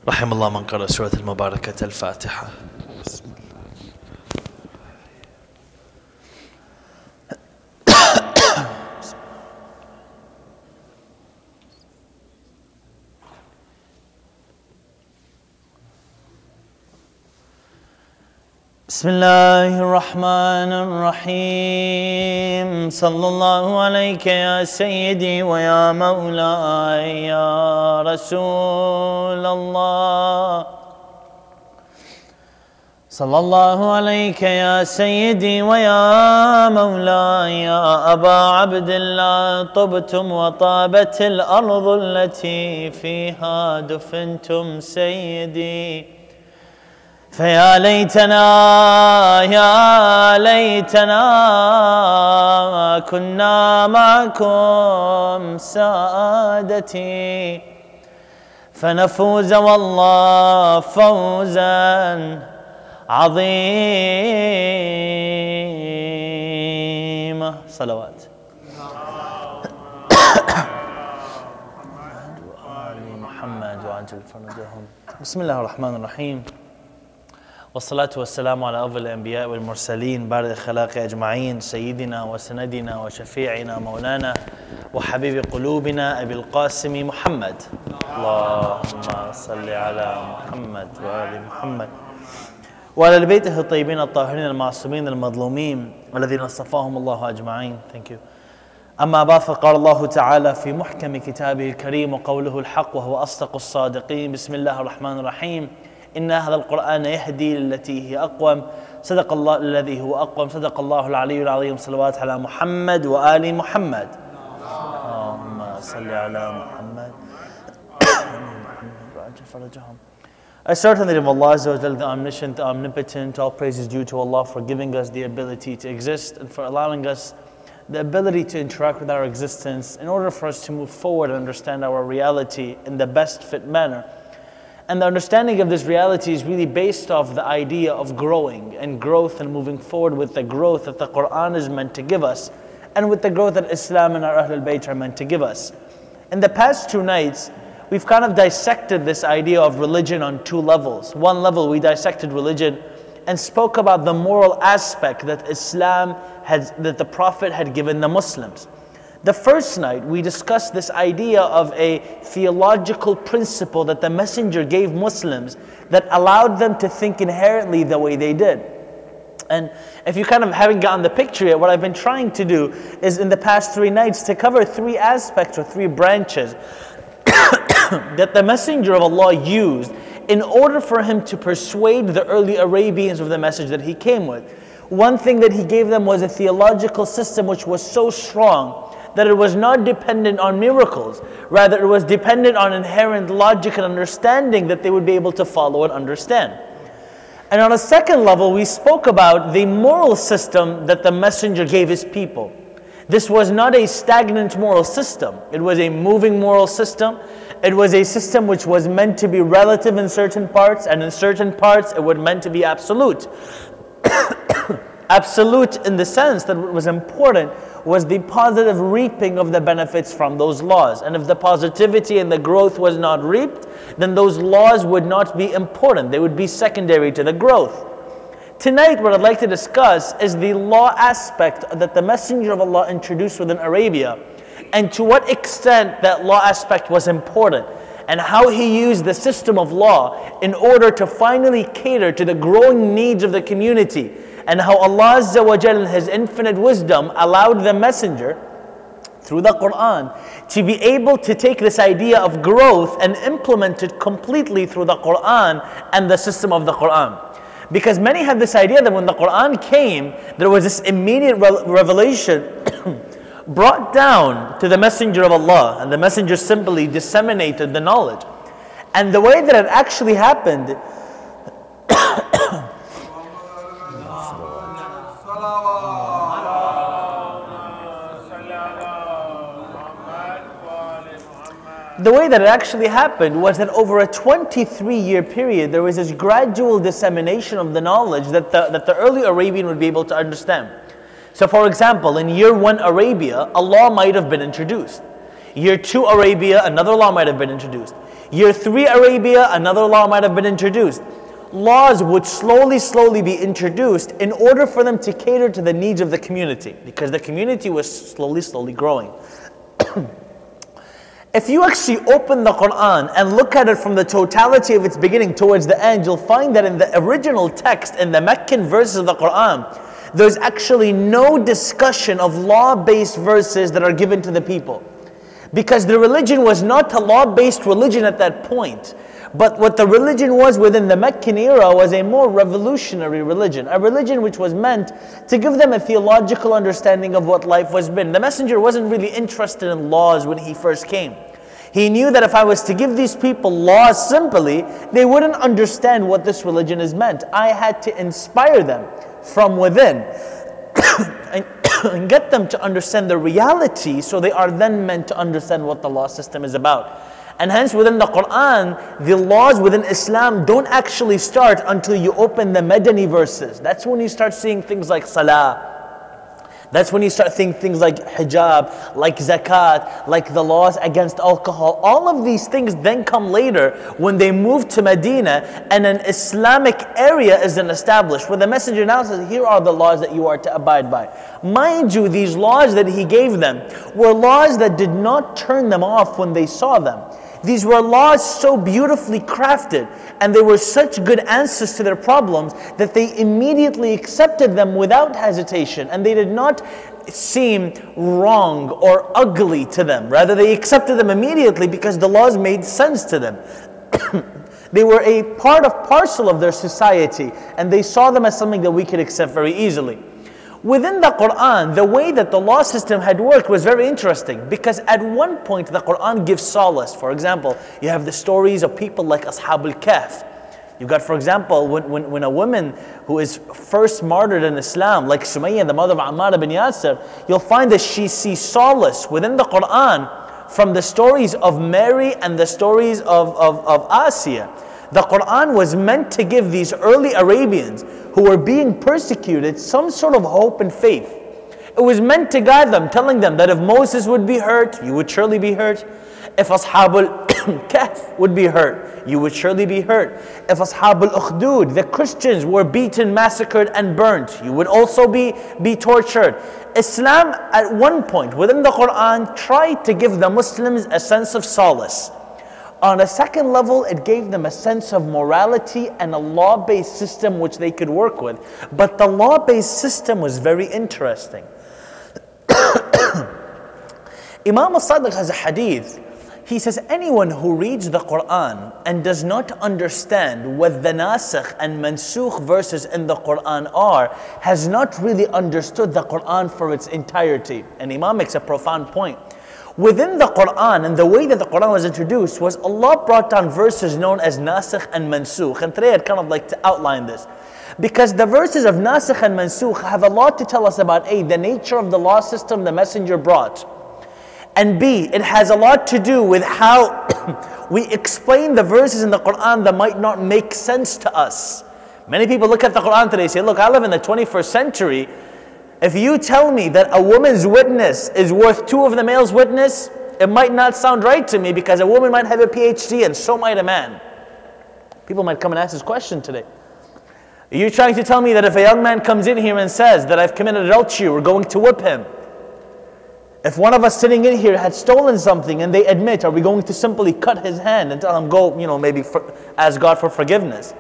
رحم الله من قرأ سورة المباركة الفاتحة. بسم الله الرحمن الرحيم. صلى الله عليك يا سيدي ويا مولاي يا رسول الله. صلى الله عليك يا سيدي ويا مولاي يا أبا عبد الله. طبتم وطابت الأرض التي فيها دفنتم سيدي. فيا ليتنا يا ليتنا كنا معكم سادتي فنفوز والله فوزا عظيما. صلوات محمد وعجل فرجهم. بسم الله الرحمن الرحيم، والصلاة والسلام على أفضل الأنبياء والمرسلين بارئ الخلائق أجمعين، سيدنا وسندنا وشفيعنا مولانا وحبيب قلوبنا أبي القاسم محمد. اللهم صل على محمد وآل محمد وعلى بيته الطيبين الطاهرين المعصومين المظلومين الذين اصطفاهم الله أجمعين. Thank you. أما بعد، فقال الله تعالى في محكم كتابه الكريم وقوله الحق وهو أصدق الصادقين. بسم الله الرحمن الرحيم. إن هذا القرآن يهدي للتي هي أقوم. صدق الله الذي هو أقوم. صدق الله العلي العظيم. صلوات على محمد وآل محمد. اللهم صل على محمد وعجل فرجهم. I start in the name of Allah Azza wa Jalla, the omniscient, the omnipotent. All praise is due to Allah for giving us the ability to exist and for allowing us the ability to interact with our existence in order for us to move forward and understand our reality in the best fit manner. And the understanding of this reality is really based off the idea of growing and growth and moving forward with the growth that the Quran is meant to give us and with the growth that Islam and our Ahlul Bayt are meant to give us. In the past 2 nights, we've kind of dissected this idea of religion on 2 levels. One level, we dissected religion and spoke about the moral aspect that that the Prophet had given the Muslims. The first night, we discussed this idea of a theological principle that the Messenger gave Muslims that allowed them to think inherently the way they did. And if you kind of haven't gotten the picture yet, what I've been trying to do is in the past 3 nights to cover 3 aspects or 3 branches that the Messenger of Allah used in order for him to persuade the early Arabians of the message that he came with. One thing that he gave them was a theological system which was so strong that it was not dependent on miracles. Rather, it was dependent on inherent logic and understanding that they would be able to follow and understand. And on a second level, we spoke about the moral system that the Messenger gave his people. This was not a stagnant moral system. It was a moving moral system. It was a system which was meant to be relative in certain parts, and in certain parts it was meant to be absolute. Absolute in the sense that what was important was the positive reaping of the benefits from those laws. And if the positivity and the growth was not reaped, then those laws would not be important. They would be secondary to the growth. Tonight, what I'd like to discuss is the law aspect that the Messenger of Allah introduced within Arabia, and to what extent that law aspect was important, and how he used the system of law in order to finally cater to the growing needs of the community, and how Allah Azza wa Jalla in His infinite wisdom allowed the Messenger through the Quran to be able to take this idea of growth and implement it completely through the Quran and the system of the Quran. Because many have this idea that when the Quran came, there was this immediate revelation brought down to the Messenger of Allah, and the Messenger simply disseminated the knowledge. And the way that it actually happened was that over a 23-year period, there was this gradual dissemination of the knowledge that the early Arabian would be able to understand. So for example, in year 1 Arabia, a law might have been introduced. Year 2 Arabia, another law might have been introduced. Year 3 Arabia, another law might have been introduced. Laws would slowly be introduced in order for them to cater to the needs of the community, because the community was slowly growing. If you actually open the Quran and look at it from the totality of its beginning towards the end, you'll find that in the original text, in the Meccan verses of the Quran, there's actually no discussion of law-based verses that are given to the people. Because the religion was not a law-based religion at that point. But what the religion was within the Meccan era was a more revolutionary religion. A religion which was meant to give them a theological understanding of what life was been. The messenger wasn't really interested in laws when he first came. He knew that if I was to give these people laws simply, they wouldn't understand what this religion is meant. I had to inspire them from within and get them to understand the reality, so they are then meant to understand what the law system is about. And hence within the Quran, the laws within Islam don't actually start until you open the Madani verses. That's when you start seeing things like Salah. That's when you start seeing things like hijab, like zakat, like the laws against alcohol. All of these things then come later when they move to Medina and an Islamic area is then established, where the messenger now says, here are the laws that you are to abide by. Mind you, these laws that he gave them were laws that did not turn them off when they saw them. These were laws so beautifully crafted, and they were such good answers to their problems that they immediately accepted them without hesitation, and they did not seem wrong or ugly to them. Rather, they accepted them immediately because the laws made sense to them. They were a part of parcel of their society, and they saw them as something that we could accept very easily. Within the Quran, the way that the law system had worked was very interesting, because at one point the Quran gives solace. For example, you have the stories of people like Ashab al-Kahf. You've got, for example, when a woman who is first martyred in Islam, like Sumayyah, the mother of Ammar ibn Yasir, you'll find that she sees solace within the Quran from the stories of Mary and the stories of Asiya. The Quran was meant to give these early Arabians who were being persecuted some sort of hope and faith. It was meant to guide them, telling them that if Moses would be hurt, you would surely be hurt. If Ashab al-Kahf would be hurt, you would surely be hurt. If Ashab al-Ukhdud, the Christians, were beaten, massacred and burnt, you would also be tortured. Islam at one point within the Quran tried to give the Muslims a sense of solace. On a second level, it gave them a sense of morality and a law-based system which they could work with. But the law-based system was very interesting. Imam al-Sadiq has a hadith. He says, anyone who reads the Quran and does not understand what the nasikh and mansukh verses in the Quran are, has not really understood the Quran for its entirety. And Imam makes a profound point. Within the Quran, and the way that the Quran was introduced, was Allah brought down verses known as nasikh and mansukh. And today I'd kind of like to outline this, because the verses of nasikh and mansukh have a lot to tell us about A, the nature of the law system the messenger brought, and B, it has a lot to do with how we explain the verses in the Quran that might not make sense to us. Many people look at the Quran today and say, look, I live in the 21st century. If you tell me that a woman's witness is worth 2 of the male's witness, it might not sound right to me, because a woman might have a PhD and so might a man. People might come and ask this question today. Are you trying to tell me that if a young man comes in here and says that I've committed adultery, we're going to whip him? If one of us sitting in here had stolen something and they admit, are we going to simply cut his hand and tell him, go, maybe ask God for forgiveness?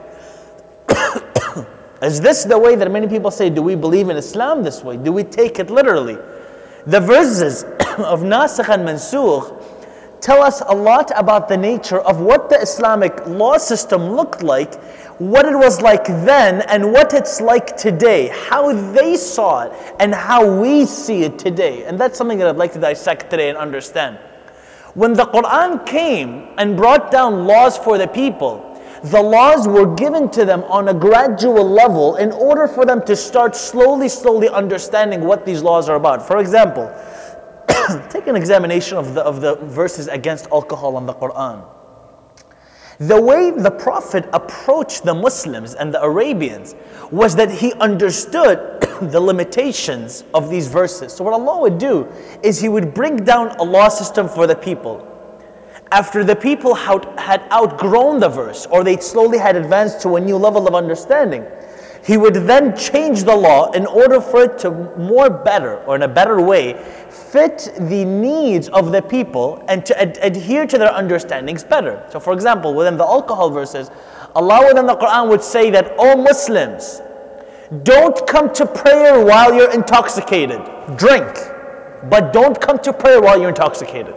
Is this the way that many people say, do we believe in Islam this way? Do we take it literally? The verses of Nasikh and Mansukh tell us a lot about the nature of what the Islamic law system looked like, what it was like then, and what it's like today, how they saw it, and how we see it today. And that's something that I'd like to dissect today and understand. When the Quran came and brought down laws for the people, the laws were given to them on a gradual level in order for them to start slowly understanding what these laws are about. For example, take an examination of the verses against alcohol in the Quran. The way the Prophet approached the Muslims and the Arabians was that he understood the limitations of these verses. So what Allah would do is He would bring down a law system for the people. after the people had outgrown the verse, or they slowly had advanced to a new level of understanding, he would then change the law in order for it to more better, or in a better way, fit the needs of the people and to adhere to their understandings better. So for example, within the alcohol verses, Allah within the Quran would say that, "O Muslims, don't come to prayer while you're intoxicated. Drink, but don't come to prayer while you're intoxicated."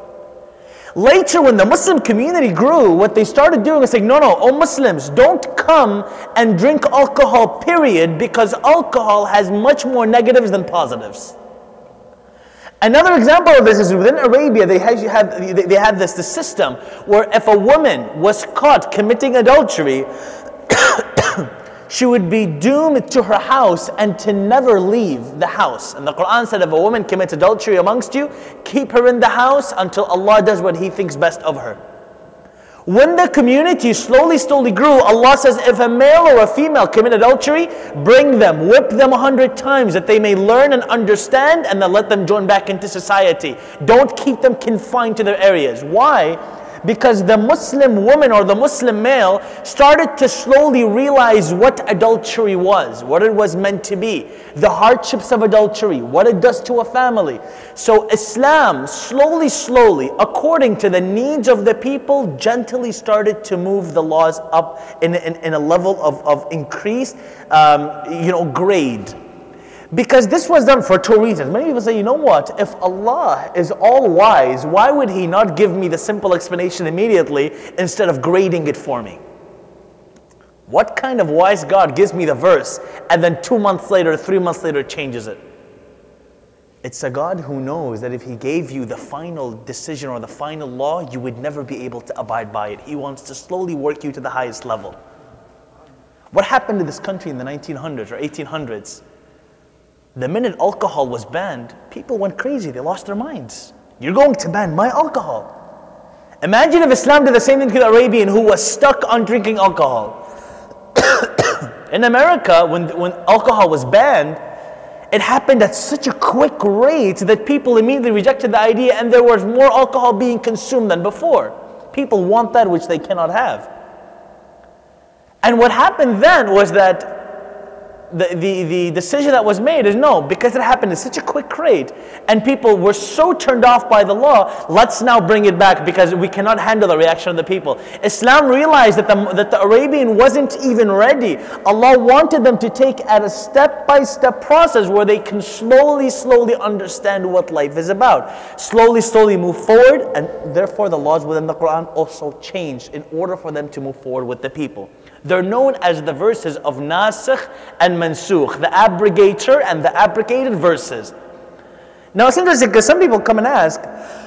Later, when the Muslim community grew, what they started doing is saying, no, oh Muslims, don't come and drink alcohol, period, because alcohol has much more negatives than positives. Another example of this is within Arabia, they had this system where if a woman was caught committing adultery, she would be doomed to her house and to never leave the house. And the Quran said, if a woman commits adultery amongst you, keep her in the house until Allah does what He thinks best of her. When the community slowly grew, Allah says, if a male or a female commit adultery, bring them, whip them 100 times that they may learn and understand, and then let them join back into society. Don't keep them confined to their areas. Why? Because the Muslim woman or the Muslim male started to slowly realize what adultery was, what it was meant to be, the hardships of adultery, what it does to a family. So Islam slowly, according to the needs of the people, gently started to move the laws up in a level of increased grade. Because this was done for two reasons. Many people say, you know what, if Allah is all wise, why would He not give me the simple explanation immediately instead of grading it for me? What kind of wise God gives me the verse and then 2 months later, 3 months later changes it? It's a God who knows that if He gave you the final decision or the final law, you would never be able to abide by it. He wants to slowly work you to the highest level. What happened to this country in the 1900s or 1800s? The minute alcohol was banned, people went crazy. They lost their minds. You're going to ban my alcohol. Imagine if Islam did the same thing to the Arabian who was stuck on drinking alcohol. In America, when alcohol was banned, it happened at such a quick rate that people immediately rejected the idea, and there was more alcohol being consumed than before. People want that which they cannot have. And what happened then was that the decision that was made is no, because it happened in such a quick rate and people were so turned off by the law, let's now bring it back because we cannot handle the reaction of the people. Islam realized that the Arabian wasn't even ready. Allah wanted them to take at a step-by-step process where they can slowly understand what life is about. Slowly move forward, and therefore the laws within the Quran also changed in order for them to move forward with the people. They're known as the verses of Nasikh and Mansukh, the abrogator and the abrogated verses. Now it's interesting because some people come and ask,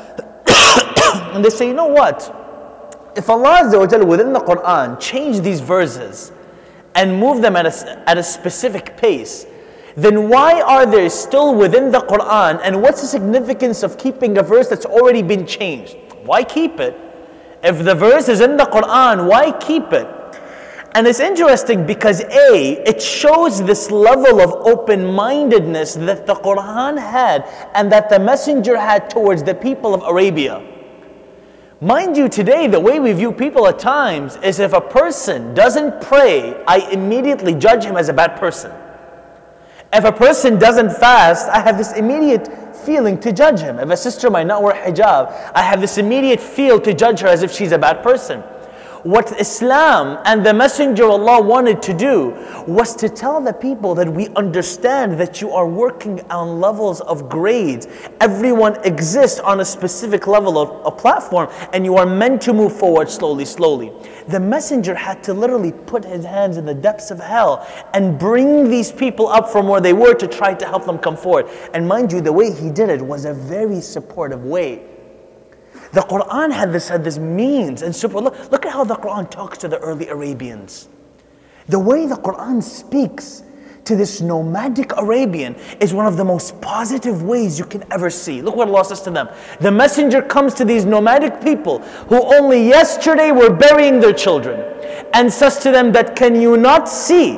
and they say, you know what? If Allah Azza wa Jalla within the Quran changed these verses and moved them at a specific pace, then why are they still within the Quran, and what's the significance of keeping a verse that's already been changed? Why keep it? If the verse is in the Quran, why keep it? And it's interesting because it shows this level of open-mindedness that the Quran had and that the Messenger had towards the people of Arabia. Mind you, today the way we view people at times is if a person doesn't pray, I immediately judge him as a bad person. If a person doesn't fast, I have this immediate feeling to judge him. If a sister might not wear hijab, I have this immediate feel to judge her as if she's a bad person. What Islam and the Messenger of Allah wanted to do was to tell the people that we understand that you are working on levels of grades. Everyone exists on a specific level of a platform, and you are meant to move forward slowly. The Messenger had to literally put his hands in the depths of hell and bring these people up from where they were to try to help them come forward. And mind you, the way he did it was a very supportive way. The Quran had this means and support. Look at how the Quran talks to the early Arabians. The way the Quran speaks to this nomadic Arabian is one of the most positive ways you can ever see. Look what Allah says to them. The Messenger comes to these nomadic people who only yesterday were burying their children and says to them that, can you not see?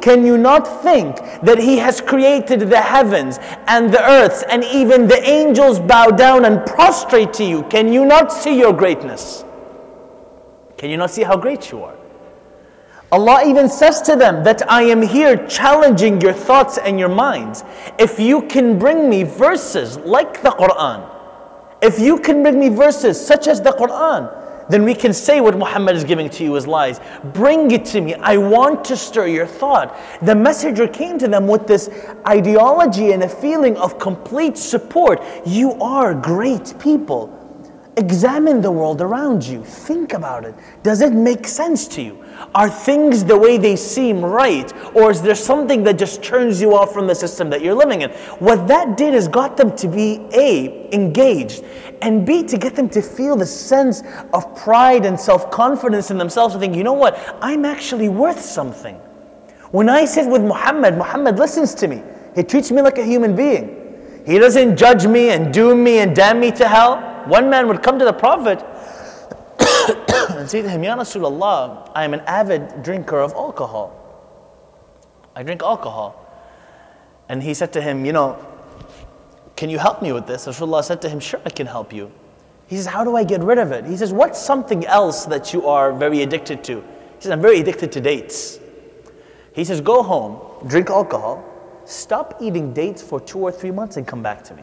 Can you not think that He has created the heavens and the earths, and even the angels bow down and prostrate to you? Can you not see your greatness? Can you not see how great you are? Allah even says to them that I am here challenging your thoughts and your minds. If you can bring me verses like the Quran, if you can bring me verses such as the Quran, then we can say what Muhammad is giving to you is lies. Bring it to me. I want to stir your thought. The messenger came to them with this ideology and a feeling of complete support. You are great people. Examine the world around you. Think about it. Does it make sense to you? Are things the way they seem right? Or is there something that just turns you off from the system that you're living in? What that did is got them to be A, engaged, and B, to get them to feel the sense of pride and self-confidence in themselves and think, you know what? I'm actually worth something. When I sit with Muhammad, Muhammad listens to me. He treats me like a human being. He doesn't judge me and doom me and damn me to hell. One man would come to the Prophet and say to him, Ya Rasulullah, I am an avid drinker of alcohol. I drink alcohol. And he said to him, you know, can you help me with this? Rasulullah said to him, sure, I can help you. He says, how do I get rid of it? He says, what's something else that you are very addicted to? He says, I'm very addicted to dates. He says, go home, drink alcohol, stop eating dates for 2 or 3 months and come back to me.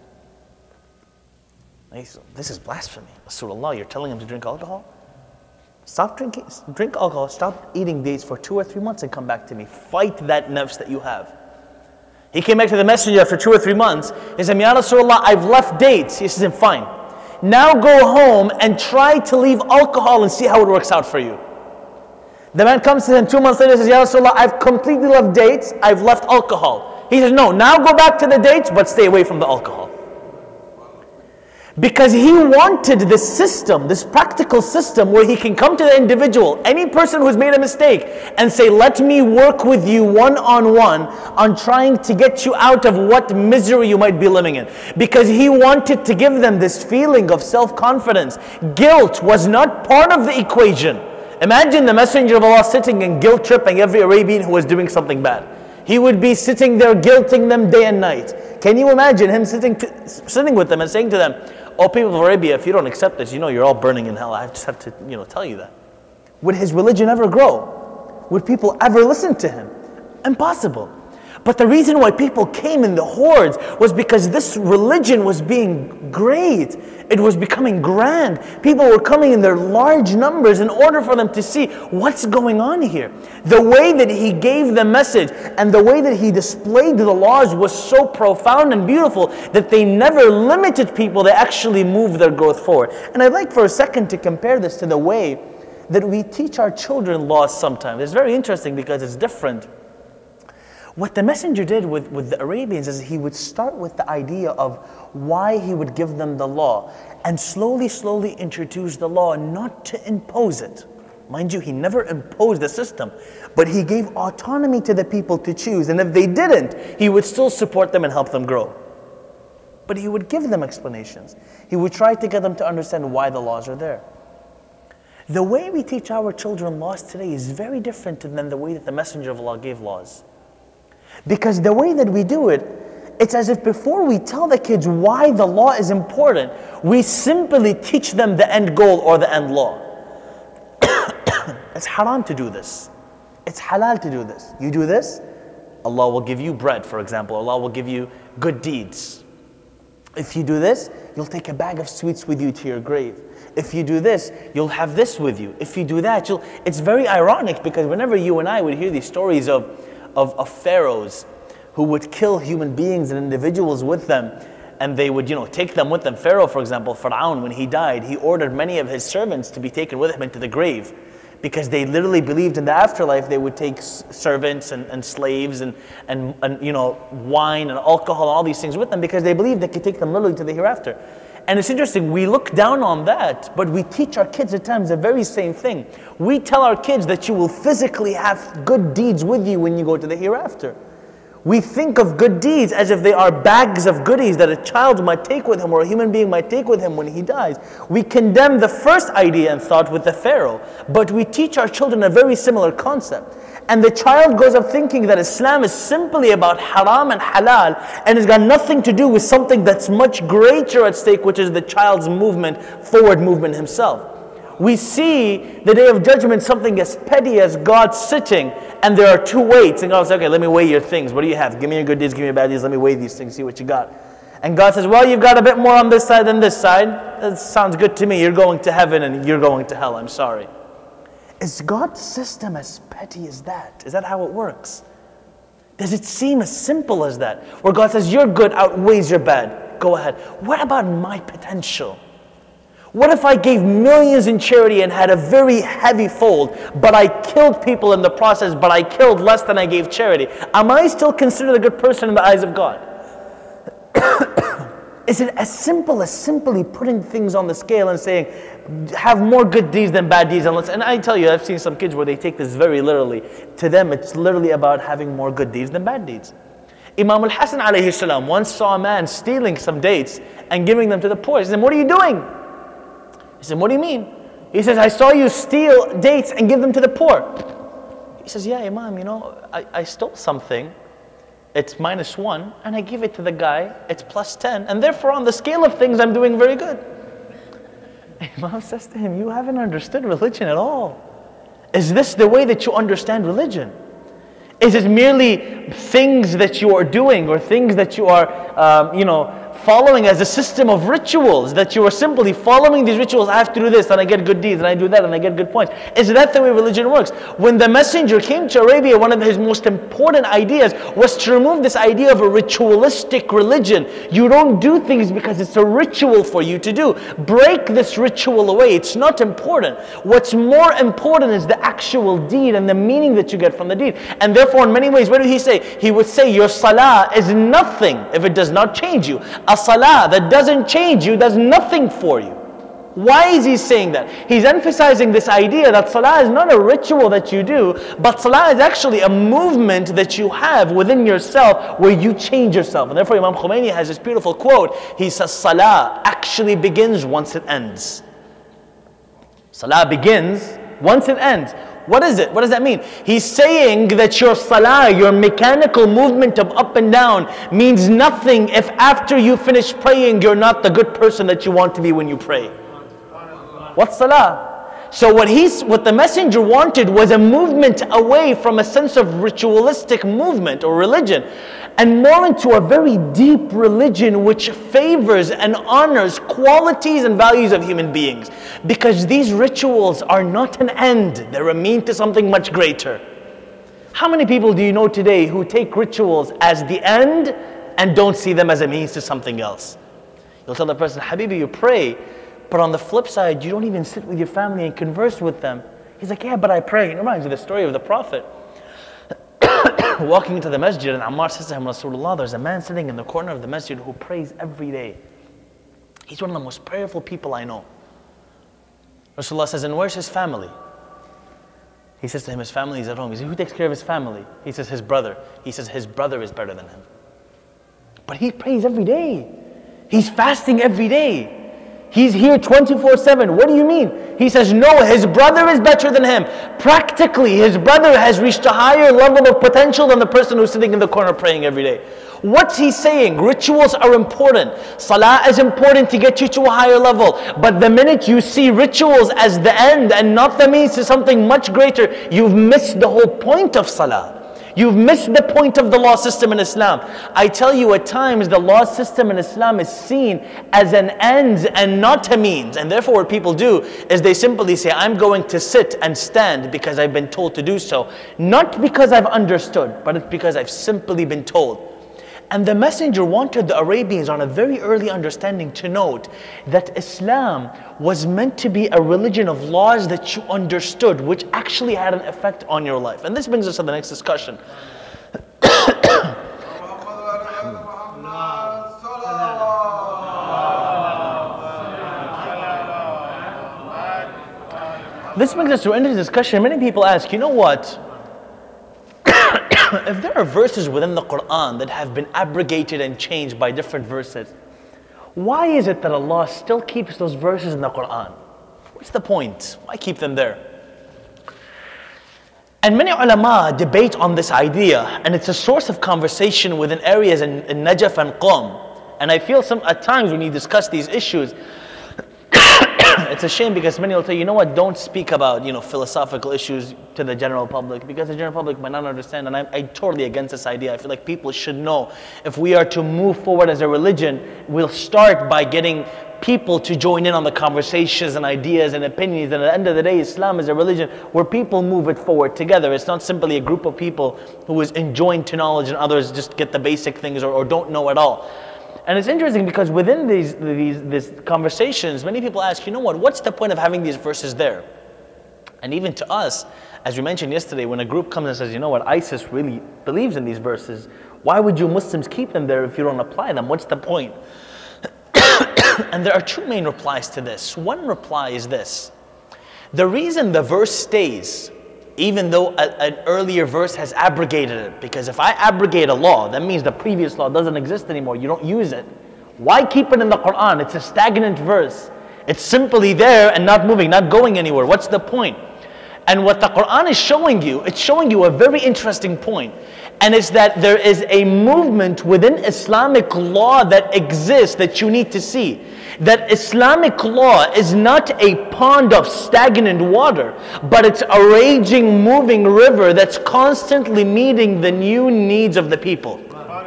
This is blasphemy. Rasulullah, you're telling him to drink alcohol? Drink alcohol, stop eating dates for 2 or 3 months and come back to me. Fight that nafs that you have. He came back to the messenger after 2 or 3 months. He said, Ya Rasulullah, I've left dates. He says, fine. Now go home and try to leave alcohol and see how it works out for you. The man comes to him 2 months later and says, Ya Rasulullah, I've completely left dates. I've left alcohol. He says, no, now go back to the dates, but stay away from the alcohol. Because he wanted this system, this practical system where he can come to the individual, any person who's made a mistake, and say, let me work with you one-on-one on trying to get you out of what misery you might be living in. Because he wanted to give them this feeling of self-confidence. Guilt was not part of the equation. Imagine the Messenger of Allah sitting and guilt-tripping every Arabian who was doing something bad. He would be sitting there guilting them day and night. Can you imagine him sitting with them and saying to them, oh, people of Arabia, if you don't accept this, you know you're all burning in hell. I just have to, tell you that. Would his religion ever grow? Would people ever listen to him? Impossible. But the reason why people came in the hordes was because this religion was being great. It was becoming grand. People were coming in their large numbers in order for them to see what's going on here. The way that he gave the message and the way that he displayed the laws was so profound and beautiful that they never limited people. They actually moved their growth forward. And I'd like for a second to compare this to the way that we teach our children laws sometimes. It's very interesting because it's different. What the messenger did with the Arabians is he would start with the idea of why he would give them the law and slowly introduce the law, not to impose it. Mind you, he never imposed the system, but he gave autonomy to the people to choose. And if they didn't, he would still support them and help them grow. But he would give them explanations. He would try to get them to understand why the laws are there. The way we teach our children laws today is very different than the way that the Messenger of Allah gave laws. Because the way that we do it, it's as if before we tell the kids why the law is important, we simply teach them the end goal or the end law. It's haram to do this. It's halal to do this. You do this, Allah will give you bread, for example. Allah will give you good deeds. If you do this, you'll take a bag of sweets with you to your grave. If you do this, you'll have this with you. If you do that, it's very ironic because whenever you and I would hear these stories of pharaohs who would kill human beings and individuals with them, and they would, take them with them. Pharaoh, for example, Pharaoh, when he died, he ordered many of his servants to be taken with him into the grave because they literally believed in the afterlife they would take servants and slaves and wine and alcohol and all these things with them because they believed they could take them literally to the hereafter. And it's interesting, we look down on that, but we teach our kids at times the very same thing. We tell our kids that you will physically have good deeds with you when you go to the hereafter. We think of good deeds as if they are bags of goodies that a child might take with him or a human being might take with him when he dies. We condemn the first idea and thought with the Pharaoh, but we teach our children a very similar concept. And the child grows up thinking that Islam is simply about haram and halal, and it's got nothing to do with something that's much greater at stake, which is the child's movement, forward movement himself. We see the day of judgment something as petty as God sitting, and there are two weights, and God says, okay, let me weigh your things. What do you have? Give me your good deeds, give me your bad deeds, let me weigh these things, see what you got. And God says, well, you've got a bit more on this side than this side. That sounds good to me. You're going to heaven and you're going to hell. I'm sorry. Is God's system as petty as that? Is that how it works? Does it seem as simple as that? Where God says, your good outweighs your bad. Go ahead. What about my potential? What if I gave millions in charity and had a very heavy fold, but I killed people in the process, but I killed less than I gave charity? Am I still considered a good person in the eyes of God? Is it as simple as simply putting things on the scale and saying, have more good deeds than bad deeds? And I tell you, I've seen some kids where they take this very literally. To them, it's literally about having more good deeds than bad deeds. Imam al-Hasan alayhi salam once saw a man stealing some dates and giving them to the poor. He said, what are you doing? He said, what do you mean? He says, I saw you steal dates and give them to the poor. He says, yeah, Imam, I stole something. It's -1, and I give it to the guy, it's +10, and therefore on the scale of things, I'm doing very good. Imam says to him, you haven't understood religion at all. Is this the way that you understand religion? Is it merely things that you are doing or things that you are, following as a system of rituals, that you are simply following these rituals? I have to do this and I get good deeds, and I do that and I get good points. Is that the way religion works? When the messenger came to Arabia, one of his most important ideas was to remove this idea of a ritualistic religion. You don't do things because it's a ritual for you to do. Break this ritual away. It's not important. What's more important is the actual deed and the meaning that you get from the deed. And therefore, in many ways, what did he say? He would say your salah is nothing if it does not change you. A salah that doesn't change you does nothing for you. Why is he saying that? He's emphasizing this idea that salah is not a ritual that you do, but salah is actually a movement that you have within yourself where you change yourself. And therefore Imam Khomeini has this beautiful quote. He says, salah actually begins once it ends. Salah begins once it ends. What is it? What does that mean? He's saying that your salah, your mechanical movement of up and down, means nothing if after you finish praying, you're not the good person that you want to be when you pray. What's salah? So what the messenger wanted was a movement away from a sense of ritualistic movement or religion, and more into a very deep religion which favors and honors qualities and values of human beings. Because these rituals are not an end, they're a mean to something much greater. How many people do you know today who take rituals as the end and don't see them as a means to something else? You'll tell the person, Habibi, you pray, but on the flip side, you don't even sit with your family and converse with them. He's like, yeah, but I pray. It reminds me of the story of the Prophet. Walking into the masjid, and Ammar says to him, Rasulullah, there's a man sitting in the corner of the masjid who prays every day. He's one of the most prayerful people I know. Rasulullah says, and where's his family? He says to him, his family is at home. He says, who takes care of his family? He says, his brother. He says, his brother is better than him. But he prays every day. He's fasting every day. He's here 24/7. What do you mean? He says, no, his brother is better than him. Practically, his brother has reached a higher level of potential than the person who's sitting in the corner praying every day. What's he saying? Rituals are important. Salah is important to get you to a higher level. But the minute you see rituals as the end and not the means to something much greater, you've missed the whole point of salah. You've missed the point of the law system in Islam. I tell you, at times the law system in Islam is seen as an end and not a means. And therefore what people do is they simply say, I'm going to sit and stand because I've been told to do so. Not because I've understood, but it's because I've simply been told. And the messenger wanted the Arabians on a very early understanding to note that Islam was meant to be a religion of laws that you understood, which actually had an effect on your life. And this brings us to the next discussion. This brings us to an end of the discussion. Many people ask, you know what? If there are verses within the Quran that have been abrogated and changed by different verses, why is it that Allah still keeps those verses in the Quran? What's the point? Why keep them there? And many ulama debate on this idea, and it's a source of conversation within areas in Najaf and Qom. And I feel at times when you discuss these issues, it's a shame because many will tell you, you know what, don't speak about philosophical issues to the general public because the general public might not understand. And I'm totally against this idea. I feel like people should know if we are to move forward as a religion, we'll start by getting people to join in on the conversations and ideas and opinions. And at the end of the day, Islam is a religion where people move it forward together. It's not simply a group of people who is enjoined to knowledge and others just get the basic things or don't know at all. And it's interesting because within these conversations, many people ask, you know what, what's the point of having these verses there? And even to us, as we mentioned yesterday, when a group comes and says, you know what, ISIS really believes in these verses, why would you Muslims keep them there if you don't apply them? What's the point? And there are two main replies to this. One reply is this. The reason the verse stays, even though an earlier verse has abrogated it, because if I abrogate a law, that means the previous law doesn't exist anymore. You don't use it. Why keep it in the Quran? It's a stagnant verse. It's simply there and not moving, not going anywhere. What's the point? And what the Quran is showing you, it's showing you a very interesting point. And it's that there is a movement within Islamic law that exists that you need to see. That Islamic law is not a pond of stagnant water, but it's a raging, moving river that's constantly meeting the new needs of the people.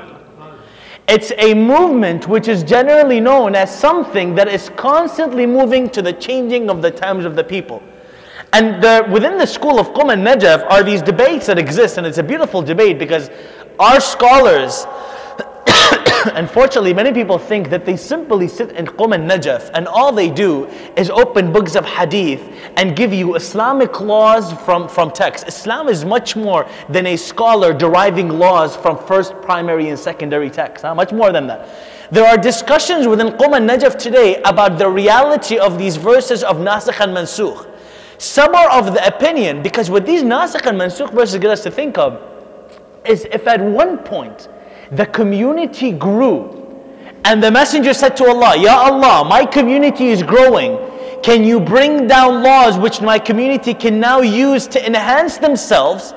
It's a movement which is generally known as something that is constantly moving to the changing of the times of the people. And within the school of Qum and Najaf are these debates that exist, and it's a beautiful debate because our scholars, unfortunately many people think that they simply sit in Qum and Najaf and all they do is open books of hadith and give you Islamic laws from text. Islam is much more than a scholar deriving laws from first, primary and secondary texts, much more than that. There are discussions within Qum and Najaf today about the reality of these verses of Nasikh and Mansukh. Some are of the opinion, because what these Nasikh and Mansukh verses get us to think of is if at one point the community grew and the messenger said to Allah, Ya Allah, my community is growing. Can you bring down laws which my community can now use to enhance themselves?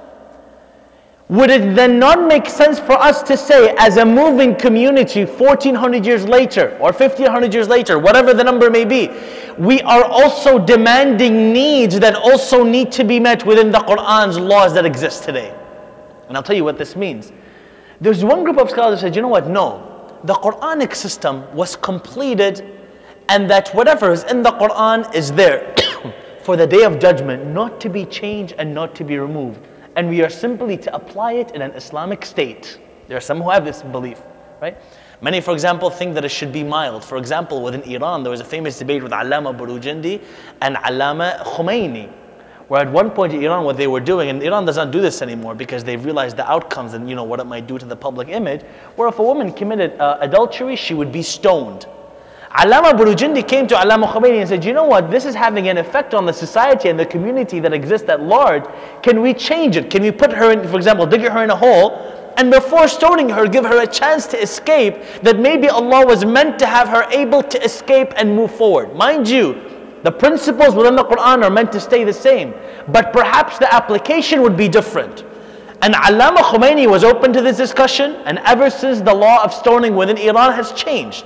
Would it then not make sense for us to say, as a moving community 1400 years later or 1500 years later, whatever the number may be, we are also demanding needs that also need to be met within the Qur'an's laws that exist today? And I'll tell you what this means. There's one group of scholars that said, you know what, no, the Quranic system was completed and that whatever is in the Qur'an is there for the day of judgment, not to be changed and not to be removed. And we are simply to apply it in an Islamic state. There are some who have this belief, right? Many, for example, think that it should be mild. For example, within Iran, there was a famous debate with Allama Burujindi and Allama Khomeini, where at one point in Iran, what they were doing, and Iran does not do this anymore because they've realized the outcomes and what it might do to the public image, where if a woman committed adultery, she would be stoned. Allama Burujindi came to Allama Khomeini and said, you know what, this is having an effect on the society and the community that exists at large. Can we change it? Can we put her in, for example, dig her in a hole, and before stoning her, give her a chance to escape, that maybe Allah was meant to have her able to escape and move forward. Mind you, the principles within the Quran are meant to stay the same, but perhaps the application would be different. And Allama Khomeini was open to this discussion, and ever since the law of stoning within Iran has changed.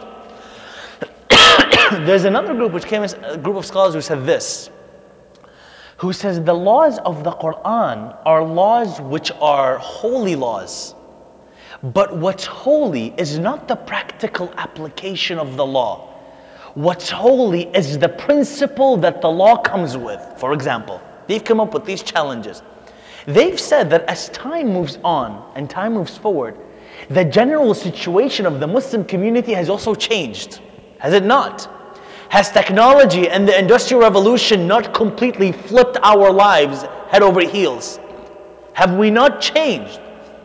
There's another group which came as a group of scholars who said this, who says the laws of the Quran are laws which are holy laws. But what's holy is not the practical application of the law. What's holy is the principle that the law comes with. For example, they've come up with these challenges. They've said that as time moves on and time moves forward, the general situation of the Muslim community has also changed. Has it not? Has technology and the Industrial Revolution not completely flipped our lives head over heels? Have we not changed?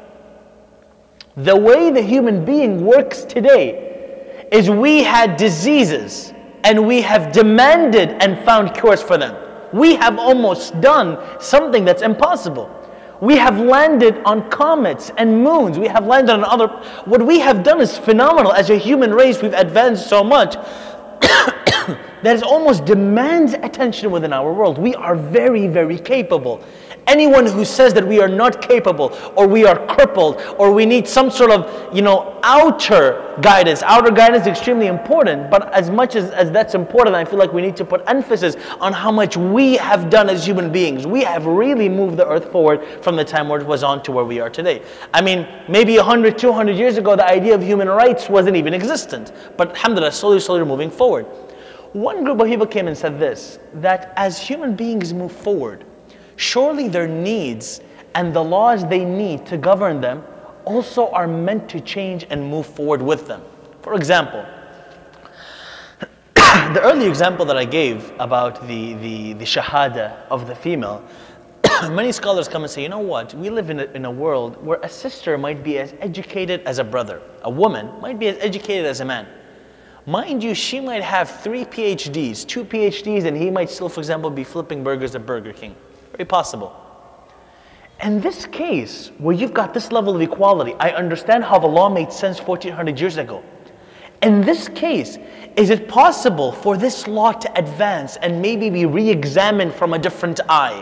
The way the human being works today is we had diseases and we have demanded and found cures for them. We have almost done something that's impossible. We have landed on comets and moons. We have landed on other... What we have done is phenomenal. As a human race, we've advanced so much that it almost demands attention within our world. We are very, very capable. Anyone who says that we are not capable, or we are crippled, or we need some sort of, outer guidance. Outer guidance is extremely important, but as much as that's important, I feel like we need to put emphasis on how much we have done as human beings. We have really moved the earth forward from the time where it was on to where we are today. I mean, maybe 100, 200 years ago, the idea of human rights wasn't even existent. But alhamdulillah, slowly we're moving forward. One group of people came and said this, that as human beings move forward, surely their needs and the laws they need to govern them also are meant to change and move forward with them. For example, the early example that I gave about the shahada of the female, many scholars come and say, you know what, we live in a world where a sister might be as educated as a brother. A woman might be as educated as a man. Mind you, she might have 3 PhDs, 2 PhDs, and he might still, for example, be flipping burgers at Burger King. Very possible. In this case, where you've got this level of equality, I understand how the law made sense 1400 years ago. In this case, is it possible for this law to advance and maybe be re-examined from a different eye?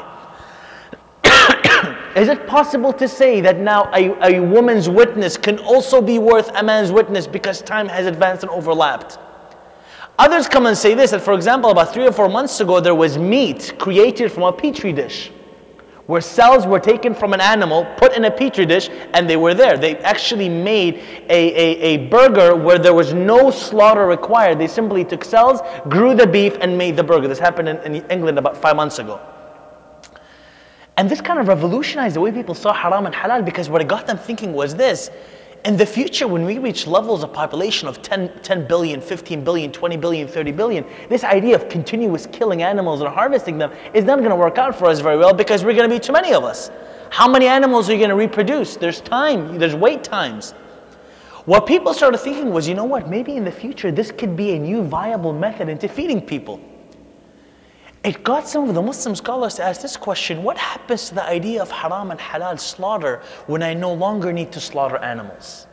Is it possible to say that now a woman's witness can also be worth a man's witness because time has advanced and overlapped? Others come and say this, that for example, about 3 or 4 months ago, there was meat created from a petri dish, where cells were taken from an animal, put in a petri dish, and they were there. They actually made a burger where there was no slaughter required. They simply took cells, grew the beef, and made the burger. This happened in England about 5 months ago. And this kind of revolutionized the way people saw haram and halal, because what it got them thinking was this: in the future, when we reach levels of population of 10 billion, 15 billion, 20 billion, 30 billion, this idea of continuous killing animals and harvesting them is not going to work out for us very well, because we're going to be too many of us. How many animals are you going to reproduce? There's time, there's wait times. What people started thinking was, you know what, maybe in the future this could be a new viable method into feeding people. It got some of the Muslim scholars to ask this question: what happens to the idea of haram and halal slaughter when I no longer need to slaughter animals?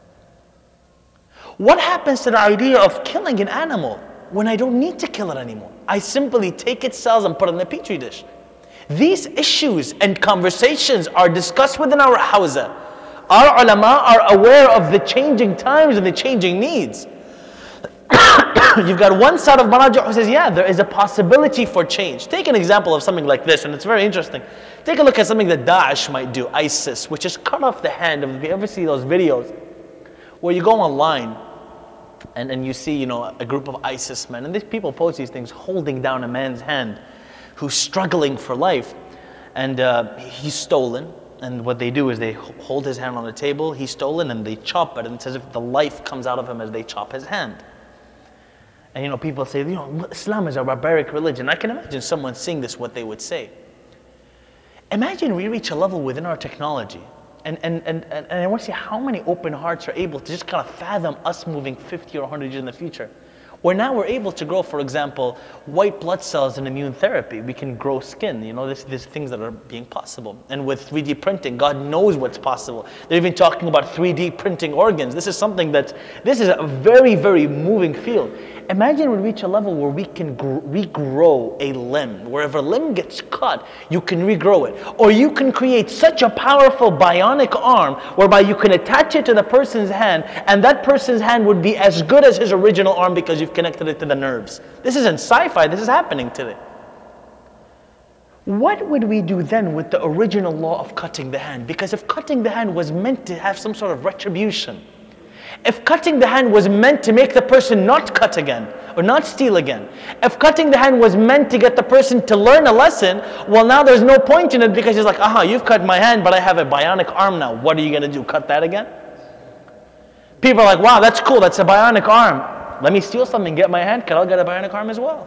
What happens to the idea of killing an animal when I don't need to kill it anymore? I simply take its cells and put it in a petri dish. These issues and conversations are discussed within our hawza. Our ulama are aware of the changing times and the changing needs. You've got one side of Maraja who says, yeah, there is a possibility for change. Take an example of something like this, and it's very interesting. Take a look at something that Daesh might do, ISIS, which is cut off the hand. If you ever see those videos where you go online and you see, a group of ISIS men, and these people post these things holding down a man's hand who's struggling for life, and he's stolen. And what they do is they hold his hand on the table, he's stolen, and they chop it, and it's as if the life comes out of him as they chop his hand. And people say, Islam is a barbaric religion. I can imagine someone seeing this, what they would say. Imagine we reach a level within our technology, and I want to see how many open hearts are able to just kind of fathom us moving 50 or 100 years in the future. Where now we're able to grow, for example, white blood cells in immune therapy. We can grow skin. There's things that are being possible. And with 3D printing, God knows what's possible. They're even talking about 3D printing organs. This is a very, very moving field. Imagine we reach a level where we can regrow a limb. Wherever a limb gets cut, you can regrow it. Or you can create such a powerful bionic arm whereby you can attach it to the person's hand, and that person's hand would be as good as his original arm because you've connected it to the nerves. This isn't sci-fi, this is happening today. What would we do then with the original law of cutting the hand? Because if cutting the hand was meant to have some sort of retribution, if cutting the hand was meant to make the person not cut again, or not steal again, if cutting the hand was meant to get the person to learn a lesson, well, now there's no point in it, because he's like, you've cut my hand, but I have a bionic arm now. What are you going to do, cut that again? People are like, wow, that's cool, that's a bionic arm. Let me steal something, get my hand cut, I'll get a bionic arm as well.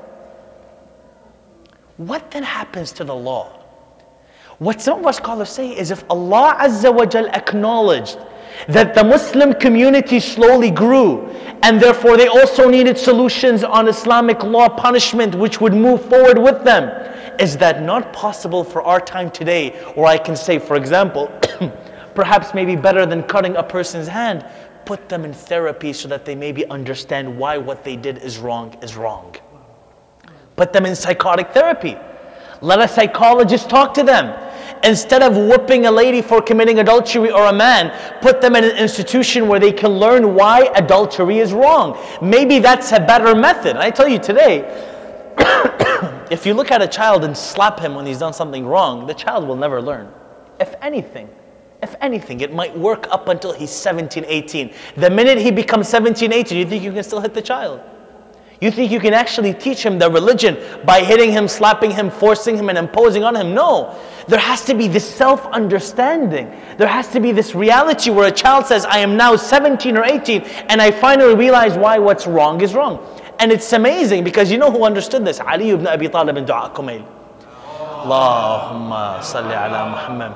What then happens to the law? What some of our scholars say is, if Allah Azza wa Jal acknowledged that the Muslim community slowly grew, and therefore they also needed solutions on Islamic law punishment which would move forward with them, is that not possible for our time today? Or I can say, for example, perhaps maybe better than cutting a person's hand, put them in therapy so that they maybe understand why what they did is wrong is wrong. Put them in psychotic therapy. Let a psychologist talk to them. Instead of whipping a lady for committing adultery or a man, put them in an institution where they can learn why adultery is wrong. Maybe that's a better method. And I tell you today, if you look at a child and slap him when he's done something wrong, the child will never learn. If anything, it might work up until he's 17, 18. The minute he becomes 17, 18, you think you can still hit the child? You think you can actually teach him the religion by hitting him, slapping him, forcing him, and imposing on him? No. There has to be this self-understanding. There has to be this reality where a child says, I am now 17 or 18, and I finally realize why what's wrong is wrong. And it's amazing because you know who understood this? Ali ibn Abi Talib in Dua Kumail. Allahumma salli ala Muhammad.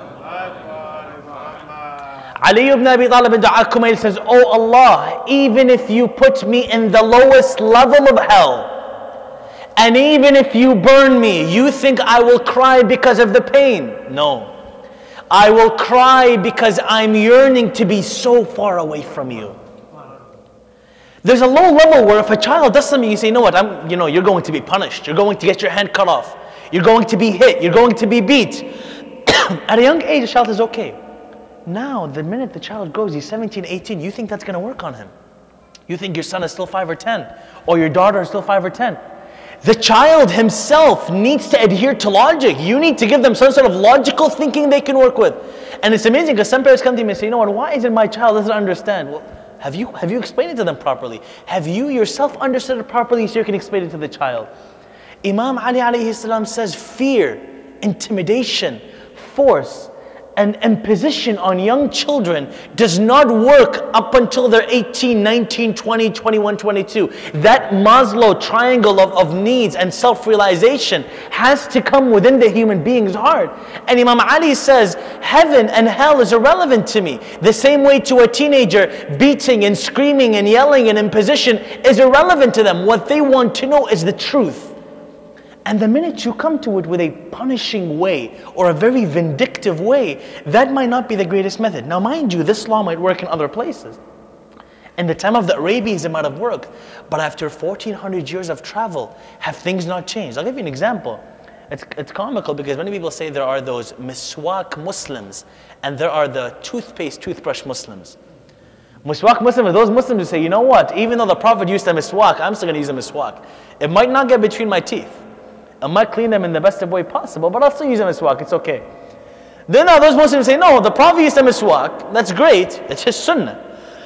Ali ibn Abi Talib in Dua Kumail says, Oh Allah, even if you put me in the lowest level of hell, and even if you burn me, you think I will cry because of the pain? No. I will cry because I'm yearning to be so far away from you. There's a low level where if a child does something, you say, you know what, you're going to be punished. You're going to get your hand cut off. You're going to be hit. You're going to be beat. At a young age, the child is okay. Now, the minute the child grows, he's 17, 18, you think that's going to work on him. You think your son is still 5 or 10, or your daughter is still 5 or 10. The child himself needs to adhere to logic. You need to give them some sort of logical thinking they can work with. And it's amazing because some parents come to me and say, you know what, why isn't my child doesn't understand? Well, have you explained it to them properly? Have you yourself understood it properly so you can explain it to the child? Imam Ali alayhi salam says fear, intimidation, force, and imposition on young children does not work up until they're 18, 19, 20, 21, 22. That Maslow triangle of needs and self-realization has to come within the human being's heart. And Imam Ali says, heaven and hell is irrelevant to me. The same way to a teenager, beating and screaming and yelling and imposition is irrelevant to them. What they want to know is the truth. And the minute you come to it with a punishing way or a very vindictive way, that might not be the greatest method. Now mind you, this law might work in other places. In the time of the Arabians, it might have worked. But after 1400 years of travel, have things not changed? I'll give you an example. It's comical because many people say there are those miswak Muslims and there are the toothbrush Muslims. Miswak Muslims are those Muslims who say, you know what, even though the Prophet used a miswak, I'm still going to use a miswak. It might not get between my teeth. I might clean them in the best of way possible, but I'll still use a miswak, it's okay. Then those Muslims say, no, the Prophet used a miswak, that's great, it's his sunnah.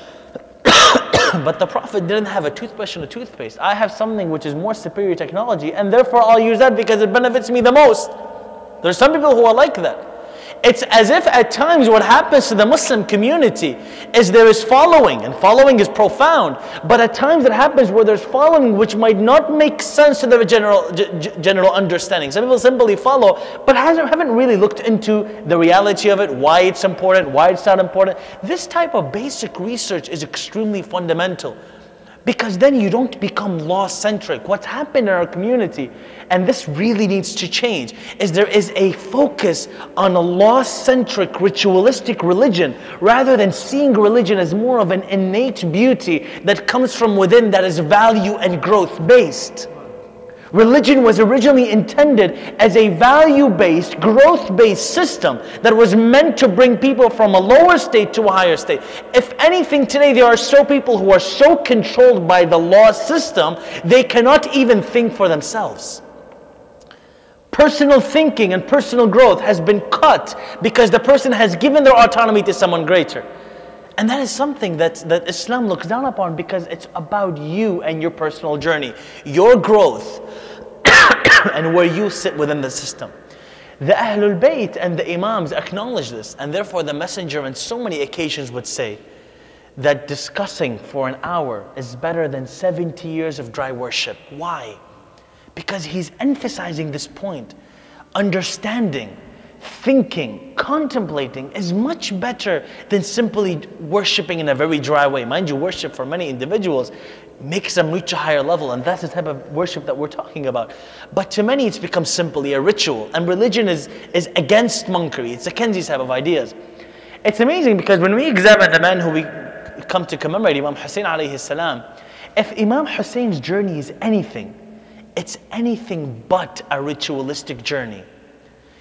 But the Prophet didn't have a toothbrush and a toothpaste. I have something which is more superior technology, and therefore I'll use that because it benefits me the most. There's some people who are like that. It's as if at times what happens to the Muslim community is there is following, and following is profound, but at times it happens where there's following which might not make sense to the general understanding. Some people simply follow, but haven't really looked into the reality of it, why it's important, why it's not important. This type of basic research is extremely fundamental. Because then you don't become law-centric. What's happened in our community, and this really needs to change, is there is a focus on a law-centric, ritualistic religion, rather than seeing religion as more of an innate beauty that comes from within, that is value and growth-based. Religion was originally intended as a value-based, growth-based system that was meant to bring people from a lower state to a higher state. If anything, today there are so people who are so controlled by the law system, they cannot even think for themselves. Personal thinking and personal growth has been cut because the person has given their autonomy to someone greater. And that is something that Islam looks down upon because it's about you and your personal journey, your growth, and where you sit within the system. The Ahlul Bayt and the Imams acknowledge this, and therefore the Messenger on so many occasions would say that discussing for an hour is better than 70 years of dry worship. Why? Because he's emphasizing this point. Understanding, thinking, contemplating is much better than simply worshipping in a very dry way. Mind you, worship for many individuals makes them reach a higher level, and that's the type of worship that we're talking about. But to many it's become simply a ritual, and religion is against monkery. It's against these type of ideas. It's amazing because when we examine the man who we come to commemorate, Imam Hussein alayhi salam, if Imam Hussein's journey is anything, it's anything but a ritualistic journey.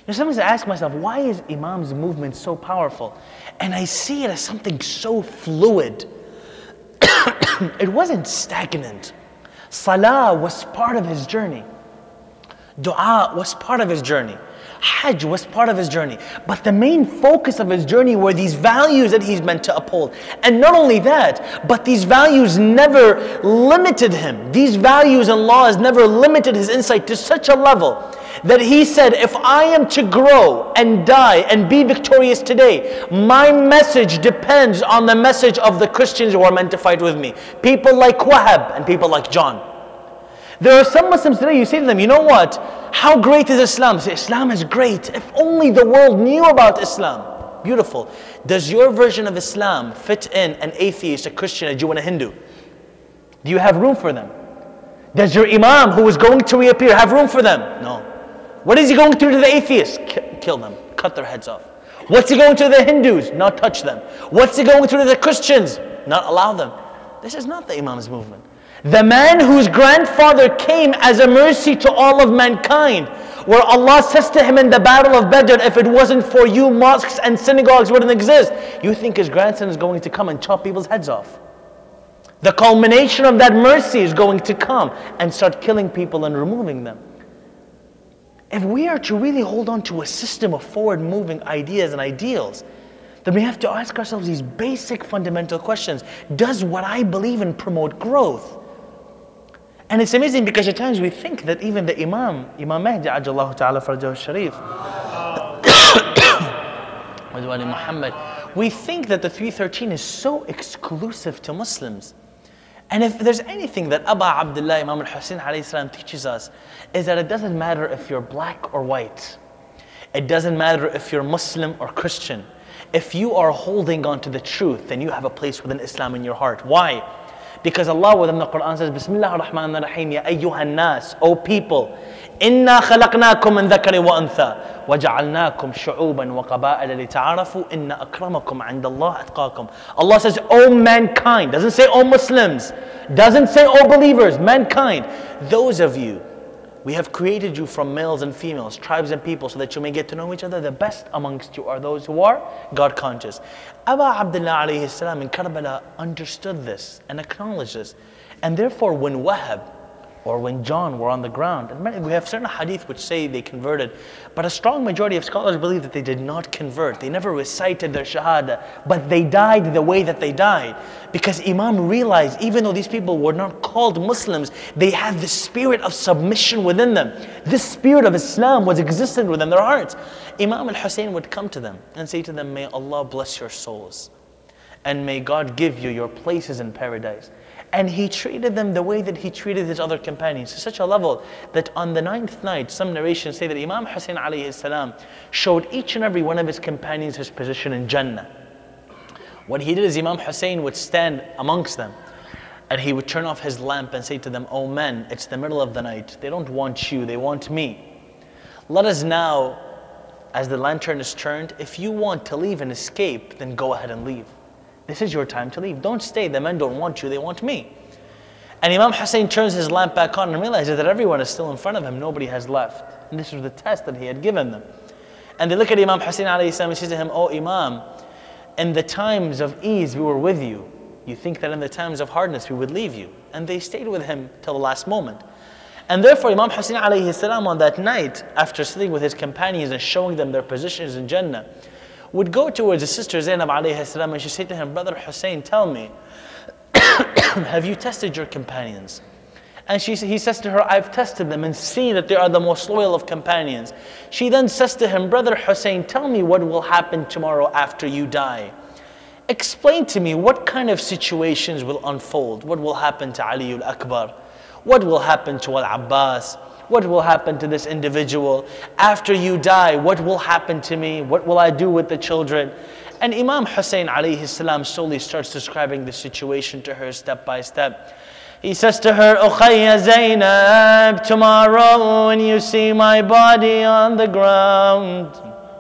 know, sometimes I ask myself, why is Imam's movement so powerful? And I see it as something so fluid. It wasn't stagnant. Salah was part of his journey. Dua was part of his journey. Hajj was part of his journey. But the main focus of his journey were these values that he's meant to uphold. And not only that, but these values never limited him. These values and laws never limited his insight to such a level that he said, if I am to grow and die and be victorious today, my message depends on the message of the Christians who are meant to fight with me. People like Wahab and people like John. There are some Muslims today, you say to them, you know what? How great is Islam? Say, Islam is great. If only the world knew about Islam. Beautiful. Does your version of Islam fit in an atheist, a Christian, a Jew, and a Hindu? Do you have room for them? Does your Imam, who is going to reappear, have room for them? No. What is he going to do to the atheists? Kill them. Cut their heads off. What's he going to do to the Hindus? Not touch them. What's he going to do to the Christians? Not allow them. This is not the Imam's movement. The man whose grandfather came as a mercy to all of mankind, where Allah says to him in the battle of Badr, if it wasn't for you, mosques and synagogues wouldn't exist. You think his grandson is going to come and chop people's heads off? The culmination of that mercy is going to come and start killing people and removing them. If we are to really hold on to a system of forward-moving ideas and ideals, then we have to ask ourselves these basic fundamental questions. Does what I believe in promote growth? And it's amazing because at times we think that even the Imam Mahdi Ajallahu Ta'ala Farajahu Sharif, Muhammad, we think that the 313 is so exclusive to Muslims. And if there's anything that Aba Abdullah Imam al-Hussein alayhi salam teaches us, is that it doesn't matter if you're black or white. It doesn't matter if you're Muslim or Christian. If you are holding on to the truth, then you have a place within Islam in your heart. Why? Because Allah within the Quran says, Bismillah ar-Rahman ar-Rahim, Ya ayyuhan nas, O people, Inna khalaqnakum min dhakari wa antha, wa ja'alnakum shu'uban wa qaba'ala li ta'arafu, inna akramakum 'inda Allah atqakum. Allah says, O mankind, doesn't say O Muslims, doesn't say O believers, mankind. Those of you, we have created you from males and females, tribes and people, so that you may get to know each other. The best amongst you are those who are God conscious. Aba Abdullah alayhi salam in Karbala understood this and acknowledged this. And therefore when Wahab or when John were on the ground, and we have certain hadith which say they converted, but a strong majority of scholars believe that they did not convert. They never recited their shahada, but they died the way that they died. Because Imam realized, even though these people were not called Muslims, they had the spirit of submission within them. This spirit of Islam was existent within their hearts. Imam al-Hussein would come to them and say to them, may Allah bless your souls, and may God give you your places in paradise. And he treated them the way that he treated his other companions, to such a level that on the 9th night, some narrations say that Imam Hussein alayhi salam showed each and every one of his companions his position in Jannah. What he did is Imam Hussein would stand amongst them and he would turn off his lamp and say to them, oh men, it's the middle of the night. They don't want you, they want me. Let us now, as the lantern is turned, if you want to leave and escape, then go ahead and leave. This is your time to leave. Don't stay. The men don't want you, they want me. And Imam Hussein turns his lamp back on and realizes that everyone is still in front of him. Nobody has left. And this was the test that he had given them. And they look at Imam Hussein alayhi salam and say to him, oh Imam, in the times of ease we were with you. You think that in the times of hardness we would leave you. And they stayed with him till the last moment. And therefore Imam Hussein alayhi salam on that night, after sitting with his companions and showing them their positions in Jannah, would go towards his sister Zainab alayhi salam and she said to him, Brother Hussein, tell me, have you tested your companions? And he says to her, I've tested them and seen that they are the most loyal of companions. She then says to him, Brother Hussein, tell me what will happen tomorrow after you die. Explain to me what kind of situations will unfold. What will happen to Ali al-Akbar? What will happen to Al-Abbas? What will happen to this individual? After you die, what will happen to me? What will I do with the children? And Imam Hussein alayhi salam slowly starts describing the situation to her step by step. He says to her, Ukhayya Zainab, tomorrow when you see my body on the ground,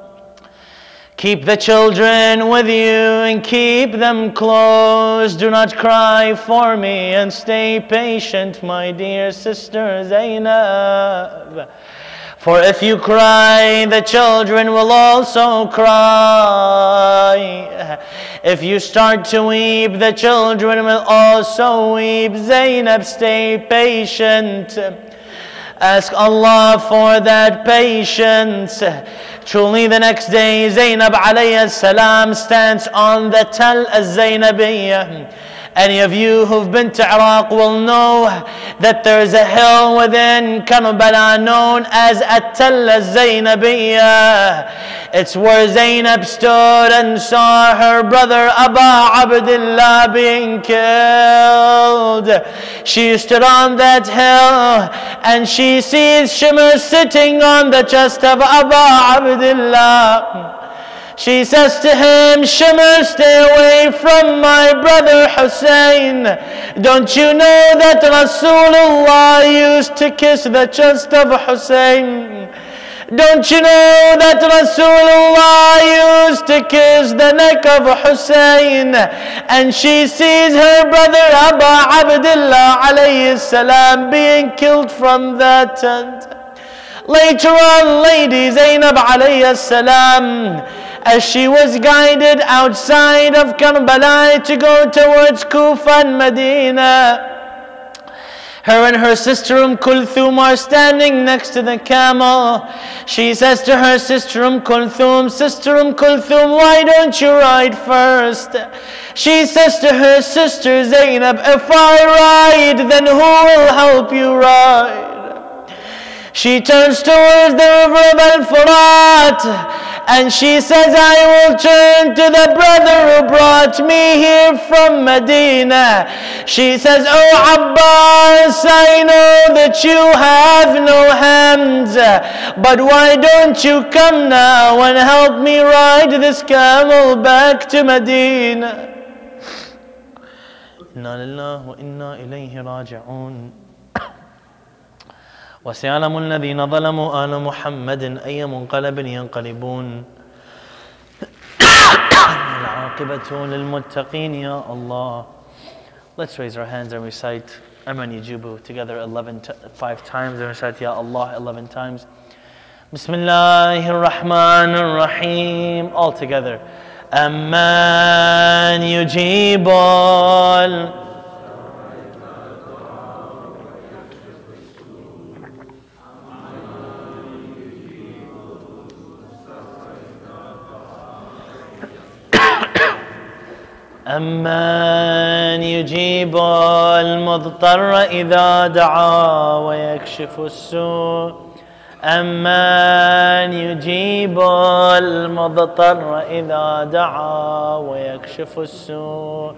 keep the children with you and keep them close. Do not cry for me and stay patient, my dear sister Zainab. For if you cry, the children will also cry. If you start to weep, the children will also weep. Zainab, stay patient. Ask Allah for that patience. Truly the next day, Zainab alayhi salam stands on the Tal al-Zainabiyya. Any of you who've been to Iraq will know that there's a hill within Karbala known as At-Tal al-Zainabiyya. It's where Zainab stood and saw her brother Aba Abdullah being killed. She stood on that hill and she sees Shimr sitting on the chest of Aba Abdullah. She says to him, Shimr, stay away from my brother Hussein. Don't you know that Rasulullah used to kiss the chest of Hussein? Don't you know that Rasulullah used to kiss the neck of Hussein? And she sees her brother Aba Abdullah alayhi salam being killed from that tent. Later on, Lady Zainab alayhi salam, as she was guided outside of Karbala to go towards Kufa and Medina, her and her sister Kulthum are standing next to the camel. She says to her sister Kulthum, Sister Kulthum, why don't you ride first? She says to her sister Zainab, if I ride, then who will help you ride? She turns towards the river of Al-Furat and she says, I will turn to the brother who brought me here from Medina. She says, Oh Abbas, I know that you have no hands, but why don't you come now and help me ride this camel back to Medina? Inna lillahi wa inna ilayhi raji'un. وسيعلم الذين ظلموا آل محمد أي منقلب ينقلبون العاقبة للمتقين يا الله. Let's raise our hands and recite Aman Yajubu together 5 times and recite Ya Allah 11 times. Bismillahir Rahmanir Rahim. All together. Aman Yujibul. أمن يجيب المضطر إذا دعا ويكشف السوء أمن يجيب المضطر إذا دعا ويكشف السوء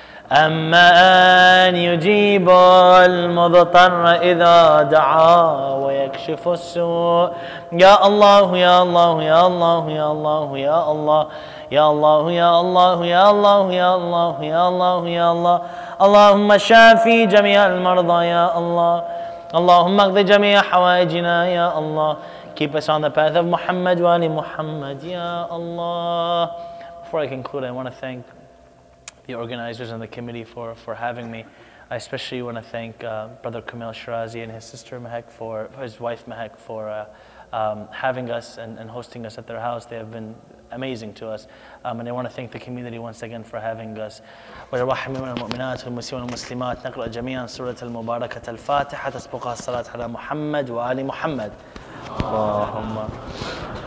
أمن يجيب المضطر إذا دعا ويكشف السوء يا الله يا الله يا الله يا الله يا الله يا الله يا الله يا الله يا الله يا الله يا الله اللهم شافي جميع المرضى يا الله اللهم اقض جميع حوائجنا يا الله. Keep us on the path of Muhammad wa ali Muhammad ya Allah. Before I conclude, I want to thank the organizers and the committee for having me. I especially want to thank Brother Kamel Shirazi and his sister Mehek, for his wife Mehek, for having us and hosting us at their house. They have been amazing to us. And I want to thank the community once again for having us. وَيَرْحَمِ مِنَ الْمُؤْمِنَاتِ وَالْمُسْلِمِينَ وَالْمُسْلِمَاتِ نقرأ جميعا سورة المباركة الفاتحة تسبقها الصلاة على محمد وآل محمد. اللهم